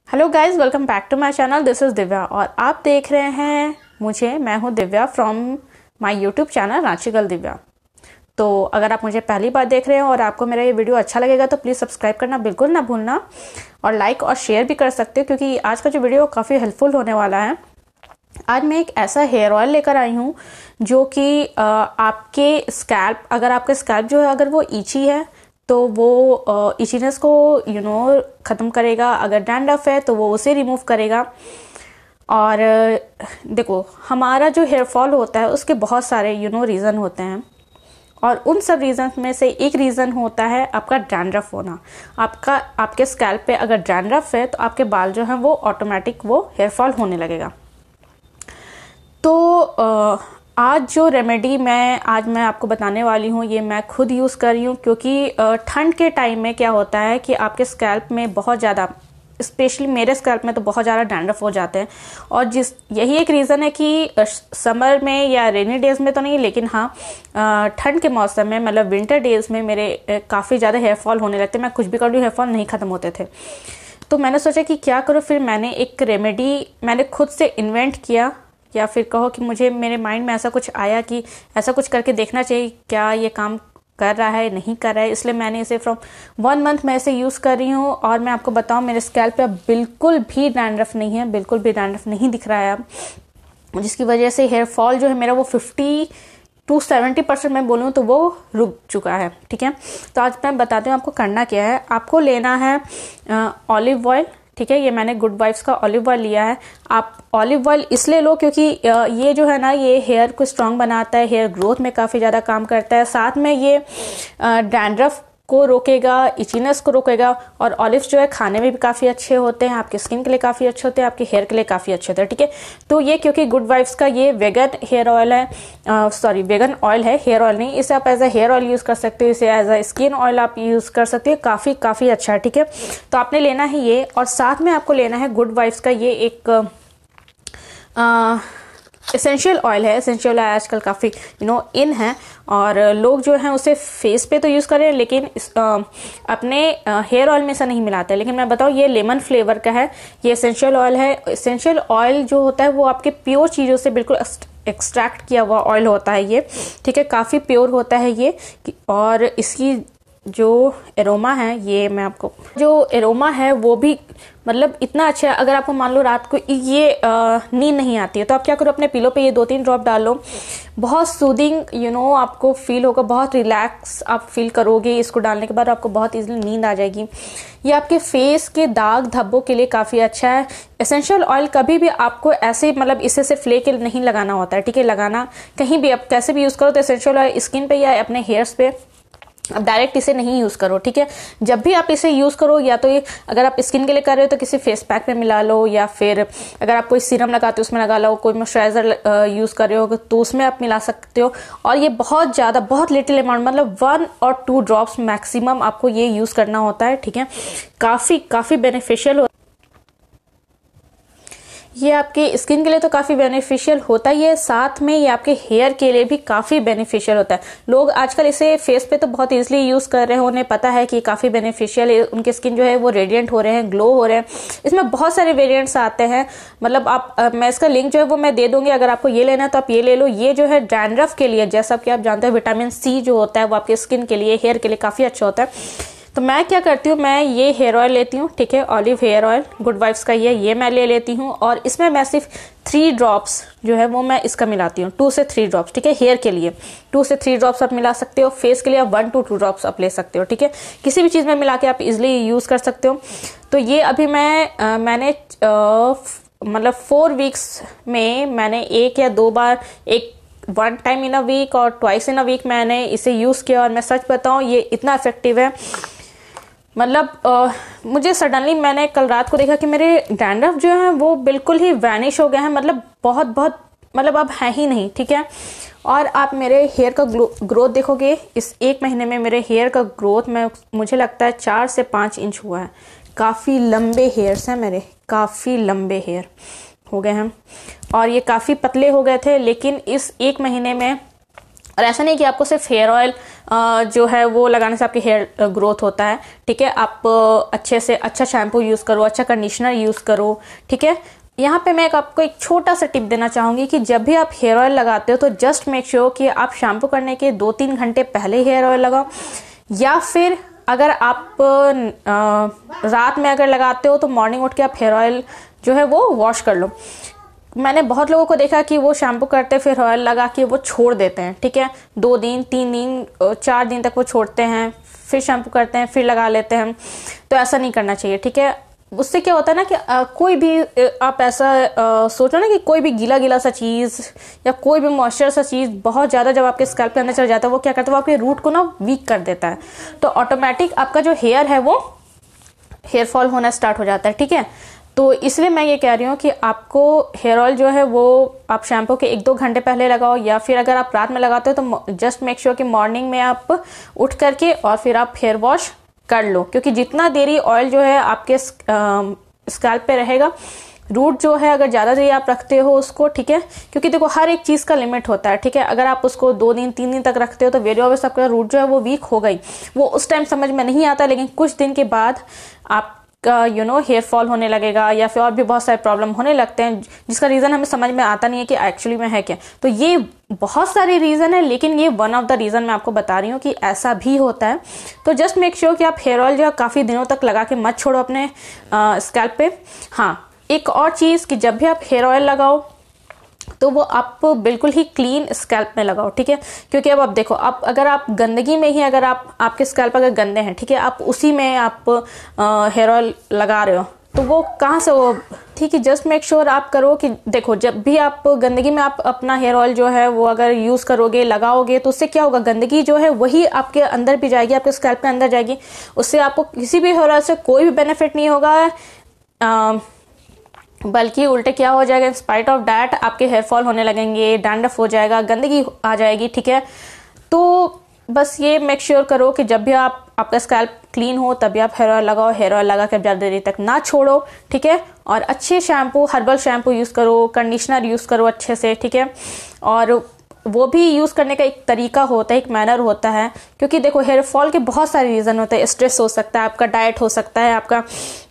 Hello guys, welcome back to my channel. This is Divya और आप देख रहे हैं मैं हूं Divya from my YouTube channel Ranchi girl Divya. तो अगर आप मुझे पहली बार देख रहे हो और आपको मेरा ये वीडियो अच्छा लगेगा तो प्लीज़ सब्सक्राइब करना बिल्कुल ना भूलना और लाइक और शेयर भी कर सकते हो, क्योंकि आज का जो वीडियो काफ़ी हेल्पफुल होने वाला है। आज मैं एक ऐसा हेयर ऑयल लेकर आई हूँ जो कि आपके स्कैल्प, अगर आपका स्कैल्प जो है अगर वो ईची है तो वो इचीनेस को ख़त्म करेगा। अगर डैंड्रफ है तो वो उसे रिमूव करेगा। और देखो, हमारा जो हेयर फॉल होता है उसके बहुत सारे रीज़न होते हैं और उन सब रीज़न में से एक रीज़न होता है आपका डैंड्रफ होना। आपके स्कैल्प पे अगर डैंड्रफ है तो आपके बाल जो हैं वो ऑटोमेटिक वो हेयर फॉल होने लगेगा। तो आज जो रेमेडी मैं आपको बताने वाली हूँ ये मैं खुद यूज़ कर रही हूँ, क्योंकि ठंड के टाइम में क्या होता है कि आपके स्कैल्प में बहुत ज़्यादा, स्पेशली मेरे स्कैल्प में तो बहुत ज़्यादा डैंड्रफ हो जाते हैं। और यही एक रीज़न है कि समर में या रेनी डेज में तो नहीं, लेकिन हाँ ठंड के मौसम में, मतलब विंटर डेज में मेरे काफ़ी ज़्यादा हेयर फॉल होने लगते। मैं कुछ भी कर लूँ हेयर फॉल नहीं ख़त्म होते थे। तो मैंने सोचा कि क्या करूँ, फिर मैंने एक रेमेडी मैंने खुद से इन्वेंट किया, या फिर कहो कि मेरे माइंड में ऐसा कुछ आया कि ऐसा कुछ करके देखना चाहिए, क्या ये काम कर रहा है नहीं कर रहा है। इसलिए मैंने इसे फ्रॉम 1 मंथ मैं इसे यूज़ कर रही हूँ और मैं आपको बताऊँ मेरे स्कैल्प पे अब बिल्कुल भी डैंड्रफ नहीं है, बिल्कुल भी डैंड्रफ नहीं दिख रहा है अब, जिसकी वजह से हेयर फॉल जो है मेरा वो 50 to 70% मैं बोलूँ तो वो रुक चुका है। ठीक है, तो आज मैं बताती हूँ आपको करना क्या है। आपको लेना है ऑलिव ऑयल। ठीक है, ये मैंने गुड वाइब्स का ऑलिव ऑयल लिया है। आप ऑलिव ऑयल इसलिए लो क्योंकि ये जो है ना, ये हेयर को स्ट्रांग बनाता है, हेयर ग्रोथ में काफ़ी ज़्यादा काम करता है। साथ में ये डैंड्रफ को रोकेगा, इचीनेस को रोकेगा। और ऑलिव्स जो है खाने में भी काफ़ी अच्छे होते हैं, आपकी स्किन के लिए काफ़ी अच्छे होते हैं, आपके हेयर के लिए काफ़ी अच्छे होते हैं। ठीक है, तो ये क्योंकि गुड वाइब्स का ये वेगन हेयर ऑयल है, वेगन ऑयल है, हेयर ऑयल नहीं। इसे आप as a hair oil use कर सकते हो, इसे एज ए स्किन ऑयल आप यूज़ कर सकते हो। काफ़ी अच्छा है। ठीक है, तो आपने लेना है ये, और साथ में आपको लेना है गुड वाइब्स का ये एक एसेंशियल ऑयल है। एसेंशियल ऑयल आजकल काफ़ी इन है और लोग जो हैं उसे फेस पे तो यूज़ कर रहे हैं, लेकिन अपने हेयर ऑयल में ऐसा नहीं मिलाते। लेकिन मैं बताऊँ ये लेमन फ्लेवर का है, ये एसेंशियल ऑयल है। एसेंशियल ऑयल जो होता है वो आपके प्योर चीज़ों से बिल्कुल एक्सट्रैक्ट किया हुआ ऑयल होता है ये। ठीक है, काफ़ी प्योर होता है ये। और इसकी जो एरोमा है, ये मैं आपको जो एरोमा है वो भी मतलब इतना अच्छा है। अगर आपको मान लो रात को ये नींद नहीं आती है तो आप क्या करो, अपने पिलो पे ये 2-3 ड्रॉप डाल लो। बहुत सूदिंग आपको फील होगा, बहुत रिलैक्स आप फील करोगे। इसको डालने के बाद आपको बहुत इजीली नींद आ जाएगी। ये आपके फेस के दाग धब्बों के लिए काफ़ी अच्छा है। एसेंशियल ऑयल कभी भी आपको ऐसे मतलब इसे सिर्फ लेके नहीं लगाना होता है। ठीक है, लगाना कहीं भी आप कैसे भी यूज़ करो, तो एसेंशियल ऑयल स्किन पे या अपने हेयर्स पे अब डायरेक्ट इसे नहीं यूज़ करो। ठीक है, जब भी आप इसे यूज़ करो, या तो ये अगर आप स्किन के लिए कर रहे हो तो किसी फेस पैक में मिला लो, या फिर अगर आप कोई सीरम लगाते हो उसमें लगा लो, कोई मॉइस्चराइजर यूज़ कर रहे हो तो उसमें आप मिला सकते हो। और ये बहुत लिटिल अमाउंट, मतलब 1 और 2 ड्रॉप्स मैक्सिमम आपको ये यूज़ करना होता है। ठीक है, काफ़ी बेनिफिशियल ये आपके स्किन के लिए तो काफ़ी बेनिफिशियल होता ही है, साथ में ये आपके हेयर के लिए भी काफ़ी बेनिफिशियल होता है। लोग आजकल इसे फेस पे तो बहुत इजीली यूज़ कर रहे हैं, उन्हें पता है कि काफ़ी बेनिफिशियल है, उनके स्किन जो है वो रेडिएंट हो रहे हैं, ग्लो हो रहे हैं। इसमें बहुत सारे वेरिएंट्स आते हैं, मतलब आप मैं इसका लिंक जो है वो मैं दे दूंगी। अगर आपको ये लेना है तो आप ये ले लो। ये जो है डैंड्रफ के लिए, जैसा कि आप जानते हैं विटामिन सी जो होता है वो आपके स्किन के लिए, हेयर के लिए काफ़ी अच्छा होता है। तो मैं क्या करती हूँ, मैं ये हेयर ऑयल लेती हूँ। ठीक है, olive hair oil good vibes का ये मैं ले लेती हूँ, और इसमें मैं सिर्फ 3 ड्रॉप्स जो है वो मैं इसका मिलाती हूँ। 2 से 3 ड्रॉप्स। ठीक है, हेयर के लिए 2 से 3 ड्रॉप्स आप मिला सकते हो, फेस के लिए आप 1 to 2 ड्रॉप्स आप ले सकते हो। ठीक है, किसी भी चीज़ में मिला के आप इजिली यूज़ कर सकते हो। तो ये अभी मैंने मतलब 4 वीक्स में मैंने 1 या 2 बार, 1 टाइम इन अ वीक और ट्वाइस इन अ वीक मैंने इसे यूज़ किया, और मैं सच बताऊँ ये इतना इफेक्टिव है। मतलब मुझे सडनली मैंने कल रात को देखा कि मेरे डैंड्रफ जो है वो बिल्कुल ही वैनिश हो गए हैं, मतलब बहुत मतलब अब है ही नहीं। ठीक है, और आप मेरे हेयर का ग्रोथ देखोगे, इस 1 महीने में मेरे हेयर का ग्रोथ में मुझे लगता है 4 से 5 इंच हुआ है। काफ़ी लंबे हेयर्स हैं मेरे, काफ़ी लंबे हेयर हो गए हैं, और ये काफ़ी पतले हो गए थे, लेकिन इस 1 महीने में और ऐसा नहीं कि आपको सिर्फ हेयर ऑयल जो है वो लगाने से आपकी हेयर ग्रोथ होता है, ठीक है। आप अच्छे से अच्छा शैम्पू यूज़ करो, अच्छा कंडीशनर यूज़ करो, ठीक है। यहाँ पे मैं आपको एक छोटा सा टिप देना चाहूँगी कि जब भी आप हेयर ऑयल लगाते हो तो जस्ट मेक श्योर कि आप शैम्पू करने के 2-3 घंटे पहले हेयर ऑयल लगाओ, या फिर अगर आप रात में अगर लगाते हो तो मॉर्निंग उठ के आप हेयर ऑयल जो है वो वॉश कर लो। मैंने बहुत लोगों को देखा कि वो शैम्पू करते फिर ऑयल लगा के वो छोड़ देते हैं, ठीक है। 2 दिन 3 दिन 4 दिन तक वो छोड़ते हैं, फिर शैम्पू करते हैं, फिर लगा लेते हैं। तो ऐसा नहीं करना चाहिए, ठीक है। उससे क्या होता है ना कि कोई भी आप ऐसा सोचो ना कि कोई भी गीला गीला सा चीज़ या कोई भी मॉइस्चर सा चीज़ बहुत ज़्यादा जब आपके स्कैल्प के अंदर चल जाता है, वो क्या करता है, वो आपके रूट को ना वीक कर देता है। तो ऑटोमेटिक आपका जो हेयर है वो हेयर फॉल होना स्टार्ट हो जाता है, ठीक है। तो इसलिए मैं ये कह रही हूँ कि आपको हेयर ऑयल जो है वो आप शैम्पू के 1-2 घंटे पहले लगाओ, या फिर अगर आप रात में लगाते हो तो जस्ट मेक श्योर कि मॉर्निंग में आप उठ करके और फिर आप हेयर वॉश कर लो, क्योंकि जितना देरी ऑयल जो है आपके स्कैल्प पे रहेगा, रूट जो है अगर ज़्यादा देरी आप रखते हो उसको, ठीक है, क्योंकि देखो हर एक चीज़ का लिमिट होता है, ठीक है। अगर आप उसको 2 दिन 3 दिन तक रखते हो तो वेरी ऑब्वियस आपका रूट जो है वो वीक हो गई। वो उस टाइम समझ में नहीं आता, लेकिन कुछ दिन के बाद आपका हेयर फॉल होने लगेगा, या फिर और भी बहुत सारे प्रॉब्लम होने लगते हैं, जिसका रीज़न हमें समझ में आता नहीं है कि एक्चुअली में है क्या। तो ये बहुत सारे रीज़न है, लेकिन ये वन ऑफ द रीज़न मैं आपको बता रही हूँ कि ऐसा भी होता है। तो जस्ट मेक श्योर कि आप हेयर ऑयल जो है काफ़ी दिनों तक लगा के मत छोड़ो अपने स्कैल्प पे। हाँ, एक और चीज़ कि जब भी आप हेयर ऑयल लगाओ तो वो आप बिल्कुल ही क्लीन स्कैल्प में लगाओ, ठीक है। क्योंकि अब आप देखो, आप अगर आप गंदगी में ही अगर आपके स्कैल्प अगर गंदे हैं, ठीक है, आप उसी में आप हेयर ऑयल लगा रहे हो तो वो कहाँ से वो, ठीक है। जस्ट मेक श्योर आप करो कि देखो, जब भी आप गंदगी में आप अपना हेयर ऑयल जो है वो अगर यूज़ करोगे, लगाओगे, तो उससे क्या होगा, गंदगी जो है वही आपके अंदर भी जाएगी, आपके स्कैल्प के अंदर जाएगी। उससे आपको किसी भी हेयर ऑयल से कोई भी बेनिफिट नहीं होगा, बल्कि उल्टे क्या हो जाएगा, इन स्पाइट ऑफ डैट आपके हेयर फॉल होने लगेंगे, डैंड्रफ हो जाएगा, गंदगी आ जाएगी, ठीक है। तो बस ये मेक श्योर करो कि जब भी आपका स्कैल्प क्लीन हो तभी आप हेयर ऑयल लगाओ। हेयर ऑयल लगा के ज़्यादा देरी तक ना छोड़ो, ठीक है। और अच्छे शैम्पू, हर्बल शैम्पू यूज़ करो, कंडीशनर यूज़ करो अच्छे से, ठीक है। और वो भी यूज़ करने का एक तरीका होता है, एक मैनर होता है, क्योंकि देखो हेयर फॉल के बहुत सारे रीज़न होते हैं। स्ट्रेस हो सकता है, आपका डाइट हो सकता है, आपका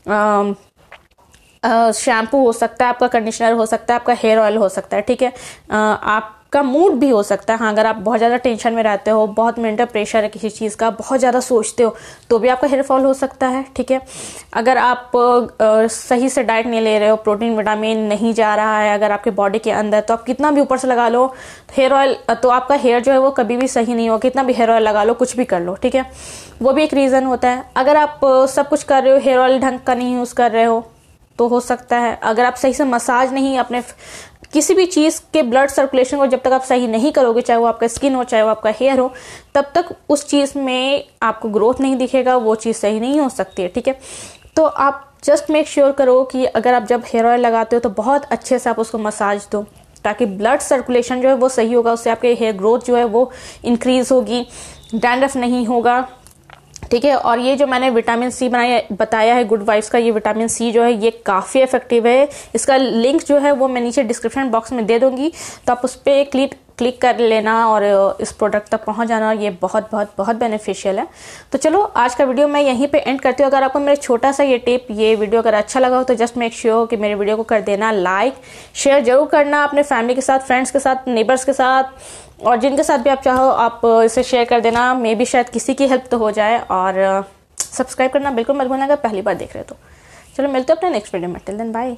शैम्पू हो सकता है, आपका कंडीशनर हो सकता है, आपका हेयर ऑयल हो सकता है, ठीक है। आपका मूड भी हो सकता है। हाँ, अगर आप बहुत ज़्यादा टेंशन में रहते हो, बहुत मेंटल प्रेशर है किसी चीज़ का, बहुत ज़्यादा सोचते हो, तो भी आपका हेयर फॉल हो सकता है, ठीक है। अगर आप सही से डाइट नहीं ले रहे हो, प्रोटीन विटामिन नहीं जा रहा है अगर आपके बॉडी के अंदर, तो आप कितना भी ऊपर से लगा लो हेयर ऑयल, तो आपका हेयर जो है वो कभी भी सही नहीं हो। कितना भी हेयर ऑयल लगा लो, कुछ भी कर लो, ठीक है, वो भी एक रीज़न होता है। अगर आप सब कुछ कर रहे हो, हेयर ऑयल ढंग का नहीं यूज़ कर रहे हो, तो हो सकता है। अगर आप सही से मसाज नहीं, अपने किसी भी चीज़ के ब्लड सर्कुलेशन को जब तक आप सही नहीं करोगे, चाहे वो आपका स्किन हो, चाहे वो आपका हेयर हो, तब तक उस चीज़ में आपको ग्रोथ नहीं दिखेगा, वो चीज़ सही नहीं हो सकती है, ठीक है। तो आप जस्ट मेक श्योर करो कि अगर आप जब हेयर ऑयल लगाते हो तो बहुत अच्छे से आप उसको मसाज दो, ताकि ब्लड सर्कुलेशन जो है वो सही होगा, उससे आपके हेयर ग्रोथ जो है वो इंक्रीज होगी, डैंड्रफ नहीं होगा, ठीक है। और ये जो मैंने विटामिन सी बताया है गुड वाइब्स का, ये विटामिन सी जो है ये काफ़ी इफेक्टिव है। इसका लिंक जो है वो मैं नीचे डिस्क्रिप्शन बॉक्स में दे दूंगी, तो आप उस पर क्लिक कर लेना और इस प्रोडक्ट तक पहुंच जाना। ये बहुत बहुत बहुत बेनिफिशियल है। तो चलो आज का वीडियो मैं यहीं पे एंड करती हूँ। अगर आपको मेरा छोटा सा ये वीडियो अगर अच्छा लगा हो तो जस्ट मेक श्योर कि मेरे वीडियो को कर देना लाइक, शेयर जरूर करना अपने फैमिली के साथ, फ्रेंड्स के साथ, नेबर्स के साथ, और जिनके साथ भी आप चाहो आप इसे शेयर कर देना। मे भी शायद किसी की हेल्प तो हो जाए। और सब्सक्राइब करना बिल्कुल मत भूलना अगर पहली बार देख रहे हो तो। चलो मिलते हैं अपने नेक्स्ट वीडियो में। Till then bye.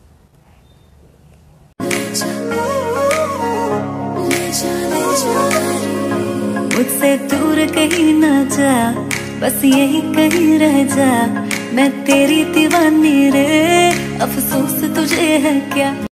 मुझसे दूर कहीं ना जा, बस यही कहीं रह जा, मैं तेरी दीवानी रे, अफसोस तुझे है क्या।